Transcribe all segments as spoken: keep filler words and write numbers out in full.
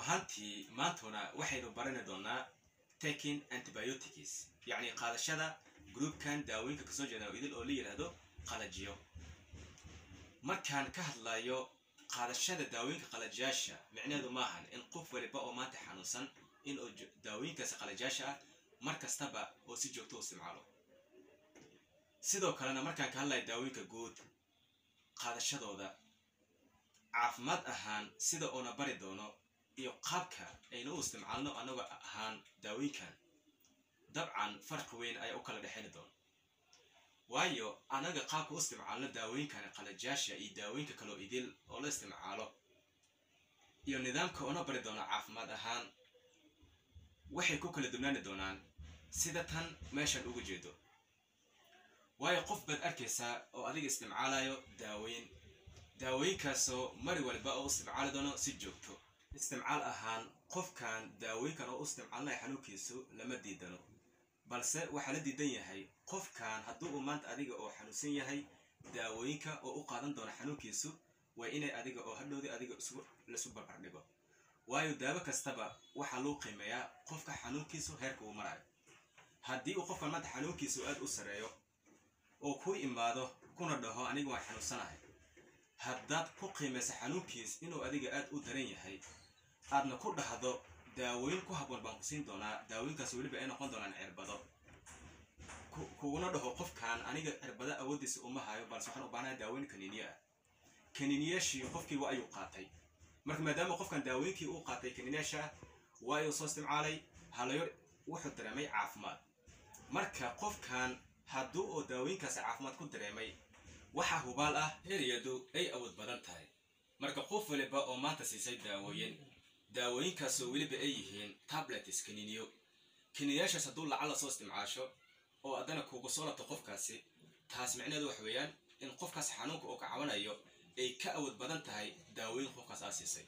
ahaantii maantuna waxaynu baran doonaa taking antibiotics yani qaadashada groupkan daawooyinka kasoo jeeda idil oo la yiraahdo qalajiyo. markaan ka hadlayo qaadashada daawooyinka qalajiyaasha micnaheedu maahan in qof waliba oo maanta xanuunsan in uu daawooyinkaas qalajiyaasha ah mar kastaba oo si joogto u isticmaalo. sidoo kalena markaan ka hadlayo daawooyinka guud qaadashadooda caafimaad ahaan sida oona bari doono iyo qaabka aynu u isticmaalno anaga ahaan daawooyinkan dabcan farqi weyn ayaa u kala dhexeyn doona. waayo anaga qaabka u isticmaalno daawooyinkan qalajiyaasha iyo daawooyinka kale oo idil oo la isticmaalo iyo nidaamka oona bari doono caafimaad ahaan waxay ku kala duwanaani doonaan sida tan meeshan ugu jeedo. waayo qof baad arkaysaa oo adiga isticmaalayo daawooyin daawooyinkaasoo mari walba oo isticmaali doono si joogto. isticmaal ahaan qofkan daawooyinkan oo u isticmaalnaya xanuunkiisu lama diidano, balse waxaa la diidan yahay qofkan hadduu uu maanta adiga oo xanuunsan yahay daawooyinka oo u qaadan doono xanuunkiisu waa inay adiga oo hadhowdii adiga laisu barbar dhigo. waayo daawo kastaba waxaa loo qiimeeyaa qofka xanuunkiisu heerka uu marayo. haddii uu qofkan maanta xanuunkiisu aad u sareeyo oo ku imaado kuna dhaho aniga waan xanuunsanahay, haddaad ku qiimaysa xanuunkiis inuu adiga aad u daran yahay aadna ku dhahdo daawooyin ku habboon baan ku siin doonaa, daawooyinkaas weliba ay noqon doonaan cirbado, kuguna dhaho qofkan aniga cirbada awoodiisa uma hayo balse waxaan u baahanahay daawooyin kaniiniye ah. kaniiniyaashii qofkii waa ayuu qaatay. marka maadaama qofkan daawooyinkii uu qaatay kaniiniyaasha waa ayuu soo isticmaalay halayo wuxuu dareemay caafimaad. marka qofkan hadduu oo daawooyinkaas caafimaad ku dareemay waxaa hubaal ah eriyadu ay awood badan tahay. marka qof waliba oo maanta siisay daawooyin daawooyinkaasoo weliba ay yihiin tablets kaniiniyo kaniiniyaashaas hadduu lacala soo isticmaasho oo haddana kugu soo labto qofkaasi, taas micnaheedu wax weeyaan in qofkaas xanuunka oo ka cabanayo ay ka awood badan tahay daawooyin qofkaas aa siisay.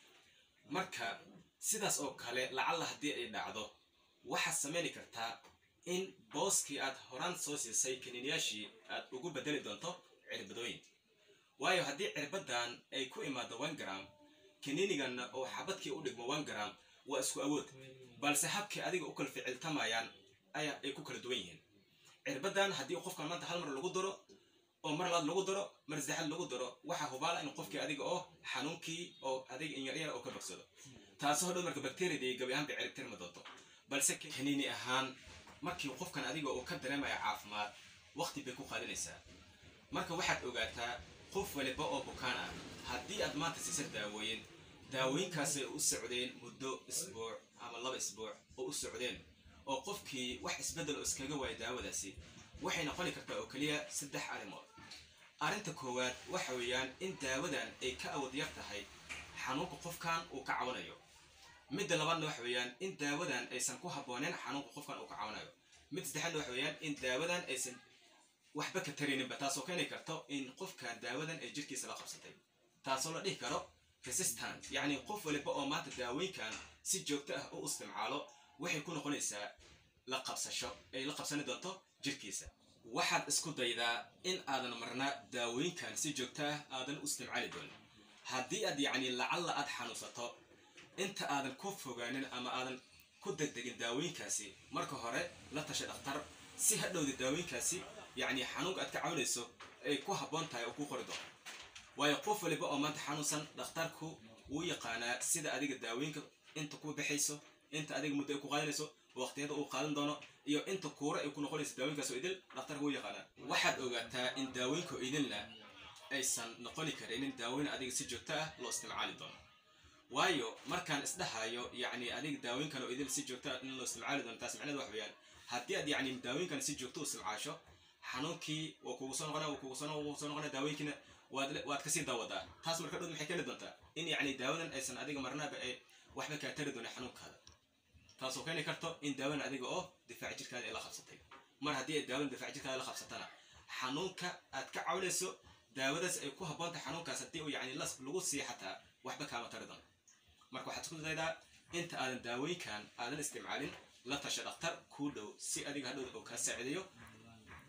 marka sidaas oo kale lacala haddii ay dhacdo waxaad samayni kartaa in booskii aad horaan soo siisay kaniiniyaashii aad ugu bedeli doonto cirbadooyin. waayo haddii cirbadan ay ku imaado one gram kaniiniganna oo xabadkii u dhigmo one gram waa isku awood, balse habkii adiga u kala ficiltamayaan ayaa ay ku kala duwan yihiin. cirbadan haddii qofkan maanta hal mar lagu daro oo mar labaad lagu daro mar saddexaad lagu daro waxaa hubaala in qofkii adiga oo xanuunkii oo adiga in yaryar oo ka bogsado, taasoo hodhow marka bakteriyadii gabi ahaan bay ciribtirma doonto. balse kaniini ahaan markii qofkan adiga oo ka dareemaya caafimaad waqti bay ku qaadanaysaa. marka waxaad ogaataa qof waliba oo bukaan ah haddii aad maanta siisa daawooyin daawooyinkaasay u socdeen muddo isbuuc ama laba isbuuc oo u socdeen oo qofkii wax isbeddel oo iskaga waaya daawadaasi, waxay noqoni kartaa oo keliya saddex arrimood. arrinta koowaad waxa weeyaan in daawadan ay ka awood yar tahay xanuunka qofkan uu ka cabanayo. midda labaadna waxa weeyaan in daawadan aysan ku habbooneen xanuunka qofkan uu ka cabanayo. mid saddexaadna waxa weeyaan in daawadan aysan waxba ka tarininba, taasoo keeni karto in qofkan daawadan ay jirkiisa la qabsatay, taasoo la dhihi karo resistant. yacni qof waliba oo maanta daawooyinkan si joogto ah u isticmaalo waxay ku noqonaysaa la qabsasho ay la qabsani doonto jirkiisa. waxaad isku daydaa in aadan marna daawooyinkan si joogto ah aadan u isticmaali doonin. haddii aad yacni lacalla aad xanuunsato inta aadan ku fogaanin ama aadan ku degdegin daawooyinkaasi marka hore la tasha dhakhtar si hadhowda daawooyinkaasi yacni xanuunka aad ka caawinayso ay ku habboon tahay oo ku qori doono. waayo qof waliba oo maanta xanuunsan dhakhtarku wuu yaqaanaa sida adiga daawooyinka inta ku baxayso, inta adiga muddo ay ku qaadanayso, waqtiyada uu qaadan doono iyo inta kuura ay ku noqonayso daawooyinkaas oo idil dhakhtarku wuu yaqaanaa. waxaad ogaataa in daawooyinka oo idilna aysan noqoni karinin daawooyin adiga si joogto ah loo isticmaali doono. waayo markaan isdhahayo yacni adiga daawooyinkan oo idil si joogto ah in loo isticmaali doono, taas macnaheedu wax weeyaan haddii aad yacni daawooyinkan si joogto u isticmaasho xanuunkii waa kugu soo noqonaa waa kugu soo noqonaa soo noqonaa daawooyinkiina waad waad kasii daawadaa. taas marka dhow maxay keeni doontaa in yacni daawadan aysan adiga marnaba ay waxba kaa tari doonin xanuunkaada, taasoo keeni karto in daawadan adiga oo difaaci jirkaada ay la qabsatay. mar haddii ay daawadan difaaci jirkaada la qabsatana xanuunka aad ka caawinayso daawadaas ay ku habboon tahay xanuunkaas haddii uu yacni las lagu sii xataa waxba kaama tari doono. marka waxaad isku daydaa inta aadan daawooyinkan aadan isticmaalin la tasha dhakhtar kuu dhow si adiga hadhow oo kaa saacidayo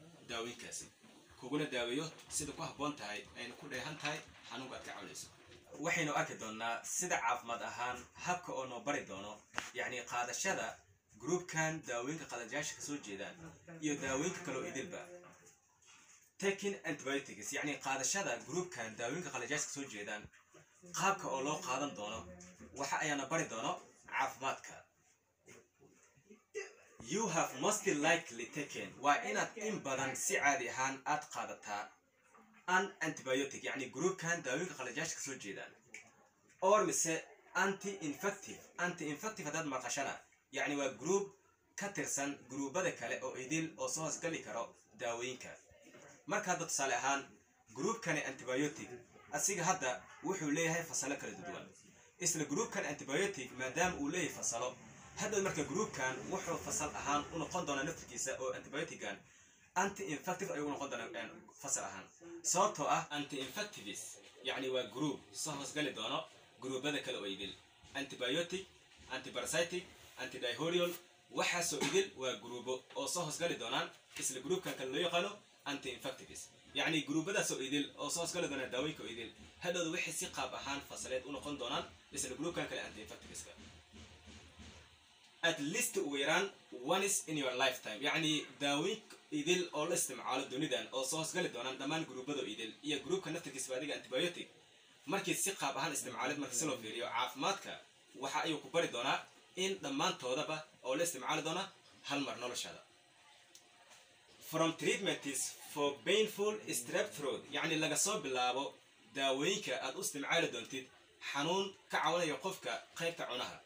daawooyinkaasi kuguna daaweeyo sida ku habboon tahay ayna ku dheehan tahay xanuunka aad ka caawinayso. waxaynu arki doonaa sida caafimaad ahaan habka oo noo bari doono yacni qaadashada groupkan daawooyinka qalajaasha kasoo jeedaan iyo daawooyinka kaloo idilba. taking antibiotics yacni qaadashada groupkan daawooyinka qalajaasha kasoo jeedaan qaabka oo loo qaadan doono waxa ayaana bari doono caafimaadka. You have most likely taken waa inaad in badan si caadi ahaan aad qaadataa an antibiotic yacni groupkan daawooyinka qalajaasha kasoo jeedaan or mise anti-infective anti-infective haddaad maqashana yacni waa group ka tirsan gruubada kale oo idil oo soo hoosgali karo daawooyinka. marka hadda tusaale ahaan groupkani antibiotic asiga hadda wuxuu leeyahay fasalo kala duwan. isla groupkan antibiotic maadaama uu leeyahay fasalo hadda marka groupkan wuxuu fasal ahaan u noqon doonaa naftigiisa oo antibiotican anti-infective ayuu noqon doonaa fasal ahaan sababtoo ah anti-infectives yacni waa group soo hoosgali doono gruubada kale oo idil. antibiotic, antiparasitic, antidihorial waxaasoo idil waa gruubo oo soo hoosgali doonaan isla groupkan kale loo yaqaano anti-infectives yacni gruubadaasoo idil oo soo hoosgali doonaan daawooyinka oo idil hadhowda waxay si qaab ahaan fasaleed u noqon doonaan isla groupkan kale anti-infectiveska. at least ugu yaraan once in your lifetime yacni daawooyinka idil oo la isticmaalo dunidan oo soo hoosgali doonaan dhammaan gruubada idil iyo groupka naftirkiisa adiga antibiotic markii si qaab ahaan isticmaaleed markii si loo fiiriyo caafimaadka waxa ayuu ku bari doonaa in dhammaantoodaba oo la isticmaali doona hal mar noloshaada. from treatments for painful strep throat yacni laga soo bilaabo daawooyinka aad u isticmaali doontid xanuun ka caawinayo qofka qaybta cunaha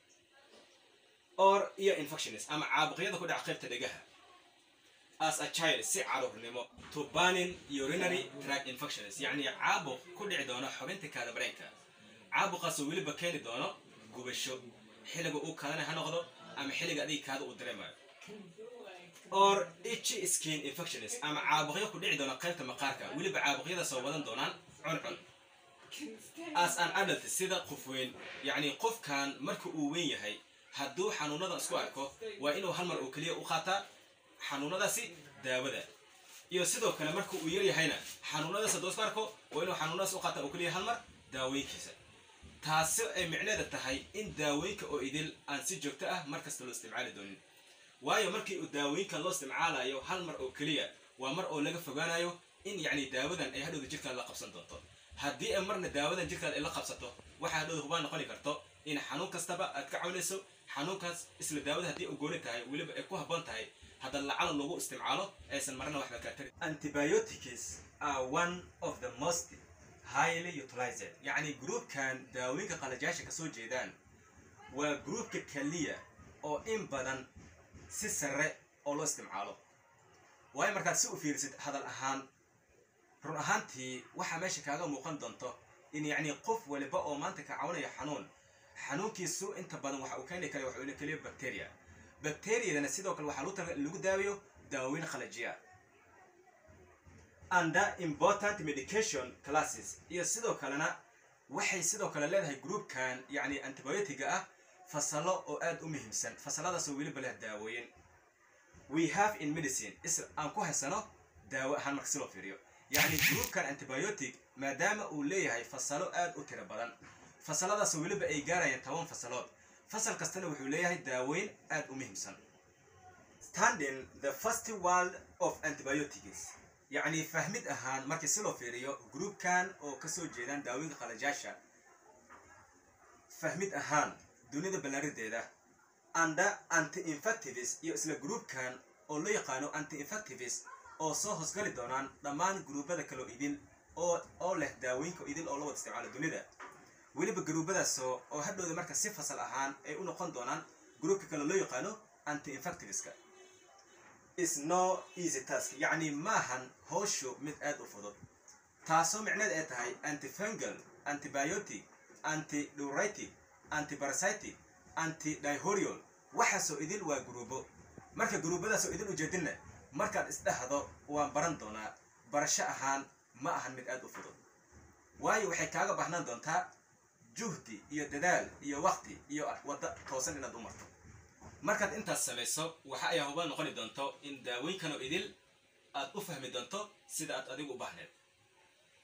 or iyo infections ama caabuqyada ku dhaca qaybta dhegaha as a child si caruurnimo to burning urinary tract infections yacni caabuq ku dhici doono xubinta kaada bareenka caabuqaasoo weliba keeni doono gubasho xilliga uu kaadana ha noqdo ama xilliga adiga kaada uu dareemayo or itchy skin infections ama caabuqyo ku dhici doona qaybta maqaarka weliba caabuqyadaasoo wadan doonaan cuncun. as an adult sida qof weyn yacni qofkan marka uu weyn yahay hadduu xanuunada isku arko waa inuu hal mar oo keliya u qaataa xanuunadaasi daawada iyo sidoo kale marka uu yar yahayna xanuunadaas hadduu isku arko waa inuu xanuunadaas u qaataa oo keliya hal mar daawooyinkiisa. taasi ay micneeda tahay in daawooyinka oo idil aan si joogto ah markasta loo isticmaali doonin waayo markii uu daawooyinka loo isticmaalayo hal mar oo keliya waa mar oo laga fogaanayo in yacni daawadan ay hadhowda jirkaada la qabsan doonto. haddii ay marna daawadan jirkaada ay la qabsato waxaa hadhowda hubaan noqoni karto in xanuun kastaba aad ka cawnayso xanuunkaas isla daawada haddii u gooni tahay weliba ay ku habboon tahay hadda lacala lagu isticmaalo aysan marna waxba kaa tarin. antibiotics are one of the most highly utilized yacni groupkan daawooyinka qalajaasha kasoo jeedaan waa groupka keliya oo in badan si sare oo loo isticmaalo waayo markaad si u fiirisid hadal ahaan run ahaantii waxaa meesha kaaga muuqan doonto in yacni qof waliba oo maanta ka caawinaya xanuun xanuunkiisu inta badan waxa uu keeni kara waxa uu keliya bacteria bacteriadana sidoo kale waxaa lagu talagalay in lagu daaweeyo daawooyin qalajiya. under important medication classes iyo sidoo kalena waxay sidoo kale leedahay groupkan yacni antibiotiga ah fasalo oo aad u muhiimsan fasaladaasoo weliba leh daawooyin. we have in medicine is aan ku haysano daawo ahaan marka si loo fiiriyo yacni groupkan antibiotic maadaama uu leeyahay fasalo aad u tiro badan fasaladaasoo weliba ay gaarayaan toban fasalood fasal kastana wuxuu leeyahay daawooyin aad u muhiimsan. standing the first world of antibiotics yacni fahmid ahaan markii si loo fiiriyo groupkan oo kasoo jeedaan daawooyinka qalajaasha fahmid ahaan dunida ballaarideeda under anti-infectives iyo isla groupkan oo loo yaqaano anti-infectives oo soo hoosgali doonaan dhammaan gruubada kaloo idil oo oo leh daawooyinka idil oo la wada isticmaalo dunida weliba gruubadaasoo oo hadhowda marka si fasal ahaan ay u noqon doonaan groupka kale loo yaqaano anti-infectiveska. is no easy task yacni maahan howshu mid aad u fudud taasoo micneed ay tahay antifungal antibiotic antidiuretic antiparasitic antidihorial waxaasoo idil waa gruubo marka gruubadaasoo idil ujeedinna markaad isdhahdo waan baran doonaa barasho ahaan ma ahan mid aad u fudud waayo waxay kaaga baahnaan doontaa juhdi iyo dadaal iyo waqti iyo wadda toosan inaad u marto. markaad intaas samayso waxa ay hubaan noqoni doonto in daawooyinkan oo idil aad u fahmi doonto sida aad adigu u baahneed.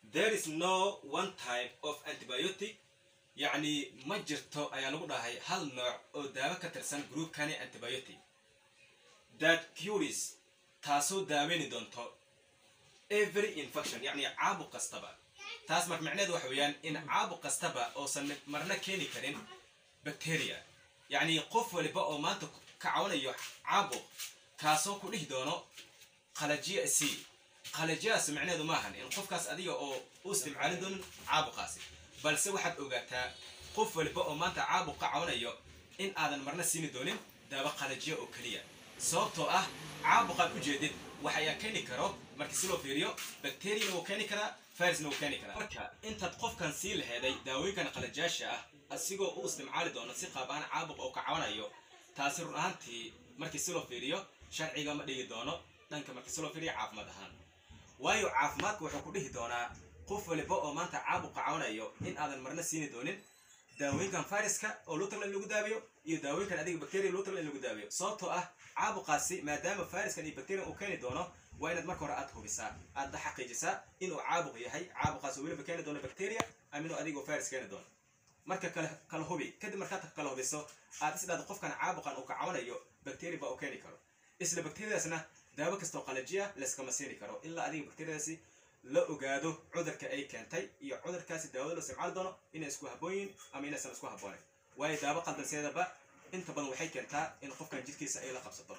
there is no one type of antibiotic يعني ما jirto ayaa lagu dhahay hal nooc oo daawo ka tirsan groupkani antibiotic that cures taasoo daaweeni doonto every infection يعني caabuq kastaba taas marka macnaheedu waxa weeyaan in caabuq kastaba oosan marna keeni karin bacteria يعني qof waliba oo maanta ka caawinayo caabuq kaasoo ku dhihi doono qalajiya c qalajiyaas macnaheedu maahan in qofkaas adiga oo u isticmaalin doonin caabuqaasi balse waxaad ogaataa qof waliba oo maanta caabuq ka caawinayo in aadan marna siini doonin daawo qalajiya oo keliya sababtoo ah caabuqaad u jeedid waxayaa keeni karo markii si loo fiiriyo bacteriana wuu keeni karaa virusna wuu keeni karaa marka intaad qofkan sii laheeday daawooyinkan qalajaasha ah asigoo u isticmaali doono si qaab ahaan caabuq oo ka caawinayo taasi run ahaantii markii si loo fiiriyo sharciga ma dhigi doono dhanka markii si loo fiiriyo caafimaad ahaan waayo caafimaadku wuxuu ku dhihi doonaa qof waliba oo maanta caabuq ka caawinayo in aadan marna siini doonin daawooyinkan viruska oo loo tagla in lagu daabiyo iyo daawooyinkan adiga bacteria loo tagla in lagu daabiyo sababtoo ah caabuqaasi maadaama viruskan iyo bacteria uu keeni doono waa inaad marka hore aad hubisaa aad la xaqiijisaa inuu caabuq yahay caabuqaas oo weliba keeni doono bacteria ama inuu adiga virus keeni doono marka kale kala hubi kadib markaad kala hubiso aad isdhaad qofkan caabuqan uu ka caawinayo bacteria baa uu keeni karo isla bacteriadaasna daawo kastoo qalajiya layskama siini karo ilaa adiga bacteriadaasi la ogaado cudurka ay keentay iyo cudurkaasi daawada loo isticmaali doono inay isku habboon yihiin ama inaysan isku habboonayn waayo daawo qaldanseedaba inta badan waxay keentaa in qofkan jidhkiisa ay la qabsato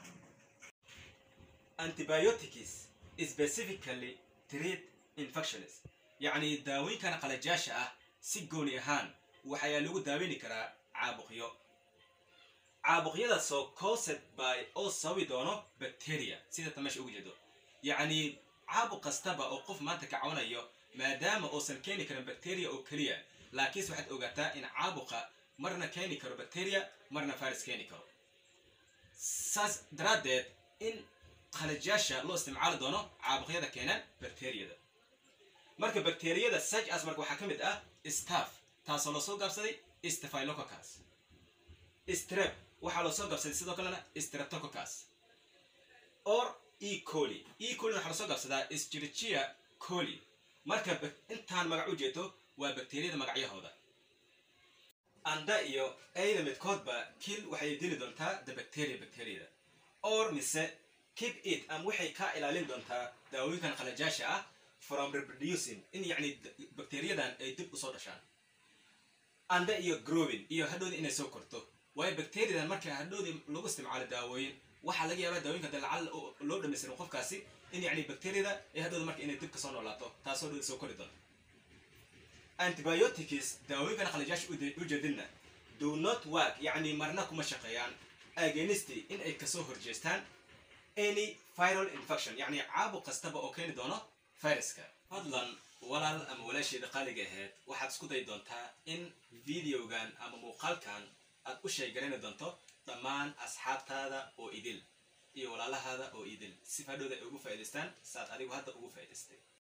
antibiotics specifically treat infections yacni daawooyinkan qalajaasha ah si gooni ahaan waxayaa lagu daaweyni karaa caabuqyo caabuqyadaasoo caused by oo sababi doono bacteria sida ta meesha ugu jeedo yacni caabuq kastaba oo qof maanta ka caawinayo maadaama uusan keeni karin bacteria oo keliya laakiinse waxaad ogaataa in caabuqa marna keeni karo bacteria marna virus keeni karo saas daraaddeed in qalajaasha loo isticmaali doono caabuqyada keenan bacteriyada marka bacteriyada such as marka waxaa ka mid ah staph taasoo loo soo gaabsaday staphylococcus strep waxaa loo soo gaabsaday sidoo kalena streptococcus or e coli e coli waxaa lasoo gaabsadaa escherichia coli marka intaan magac u jeedo waa bacteriyada magacyahooda anda iyo ayda midkoodba kill waxay dili doontaa the bacteria bacteriyada or mise keep it am waxay ka ilaalin doontaa daawooyinkan qalajaasha ah from reproducing in yacni bacteriyadan ay dib usoo dhashaan anda iyo growing iyo hadhowda inay soo korto waayo bacteriyadan marka hadhowda lagu isticmaalo daawooyin waxaa laga yaabaa daawooyinka dee lacal loo dhamaystirin qofkaasi in yacni bacteriyada ay hadhowda marka inay dib kasoo noolaato taasoo dhowda soo kori doonto antibiotics daawooyinkan qalajaasha u jeedinna do not work yacni marna kuma shaqeeyaan against in ay kasoo horjeestaan any viral infection yacni caabuq kastaba oo keeni doono viruska fadlan walaal ama walaasheeda qaaliga ahayd waxaad isku dayi doontaa in videogan ama muuqaalkan aad u sheegarani doonto dhammaan asxaabtaada oo idil iyo walaalahaada oo idil si fadhowda ay ugu faa'idaystaan saad adigu hadda ugu faa'idaystay